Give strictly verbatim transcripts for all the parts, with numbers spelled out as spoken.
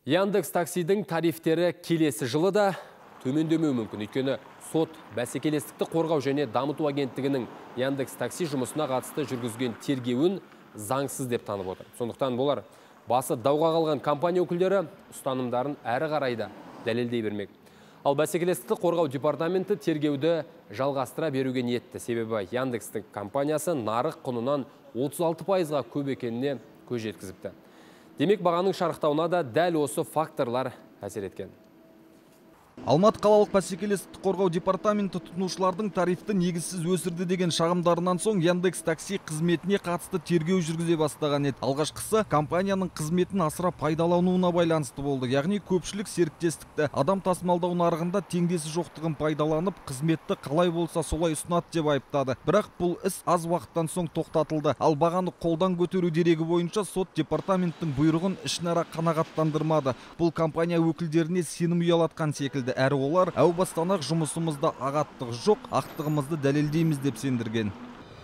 Яндекс таксидің тарифтері келесі жылы да төмендемеуі мүмкін. Өйткені сот бәсекелестікті қорғау және дамыту агенттігінің Яндекс такси жұмысына қатысты жүргізген тергеуін заңсыз деп танып отыр. Сондықтан болар басы дауға қалған компания өкілдері ұстанымдарын әрі қарайда дәлелдей бермек. Ал бәсекелестікті қорғау департаменті тергеуді жалғастыра беруге ниетті. Себебі Яндекстің компаниясы нарық құнынан отыз алты пайызға көп екеніне көз жеткізіпті. Демек, бағаның шарықтауына да дәл осы факторлар әсер еткен. Алматы қалалық бәсекелестікті қорғау департаменті тұтынушылардың тарифті негізсіз өсірді деген шағымдарынан соң Яндекс такси қызметіне қатысты тергеу жүргізе бастаған еді. Алғашқысы компанияның қызметін асыра пайдалануына байланысты болды. Яғни көпшілік серіктестікті адам тасымалдау нарығында теңдесі жоқтығын пайдаланып, қызметті қалай болса солай ұсынады деп айыптады. Бірақ бұл іс аз уақыттан соң тоқтатылды. Ал бағаны қолдан көтеру дерегі бойынша сот департаменттің бұйрығын ішінара қанағаттандырмады. Бұл компания өкілдеріне сенім ұялатқан секілді. Әрі олар әу бастан ақ жұмысымызда ағаттық жоқ, ақтығымызды дәлелдейміз деп сендірген.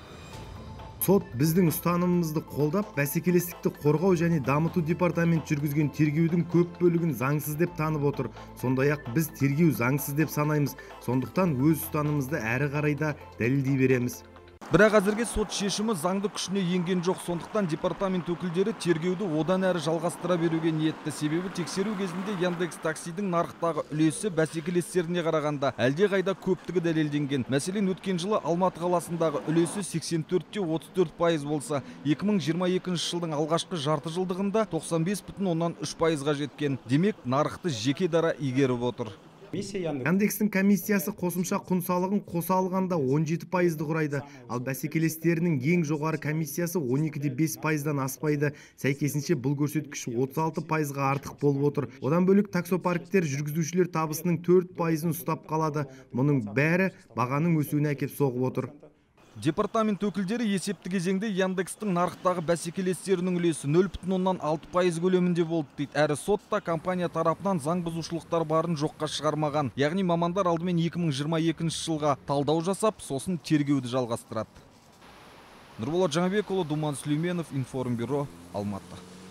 Сот біздің ұстанымымызды қолдап, бәсекелестікті қорғау және дамыту департамент жүргізген тергеудің көп бөлігін заңсыз деп танып отыр. Сондай-ақ біз тергеу заңсыз деп санаймыз. Сондықтан өз ұстанымымызды әрі қарайда дәлелдей береміз. Бірақ әзірге сот шешімі заңды күшіне енген жоқ. Сондықтан департамент өкілдері тергеуді одан әрі жалғастыра беруге ниетті. Себебі тексеру кезінде Яндекс таксидің нарықтағы үлесі бәсекелестеріне қарағанда әлде қайда көптігі дәлелденген. Мәселен, өткен жылы Алматы қаласындағы үлесі сексен төрт те отыз төрт пайыз болса, екі мың жиырма екінші жылдың алғашқы жарты жылдығында тоқсан бес бүтін оннан үш пайызға жеткен. Демек, нарықты жеке дара игеріп отыр. Яндекстің комиссиясы қосымша құн салығын қоса алғанда он жеті пайызды құрайды, ал бәсекелестерінің ең жоғары комиссиясы он екі де бес пайыздан аспайды. Сәйкесінше бұл көрсеткіш отыз алты пайызға артық болып отыр. Одан бөлек таксопарктер жүргізушілер табысының төрт пайызын ұстап қалады. Мұның бәрі бағаның өсуіне әкеп соғып отыр. Департамент өкілдері есепті кезеңде Яндекстің нарықтағы бәсекелестерінің үлесі нөл бүтін оннан алты пайыз көлемінде болды дейді. Әрі сотта компания тарапынан заң бұзушылықтар барын жоққа шығармаған. Яғни мамандар алдымен екі мың жиырма екінші жылға талдау жасап, сосын тергеуді жалғастырады. Нұрболат Жаңабекұлы, Думан Сүлейменов, Информбюро, Алматы.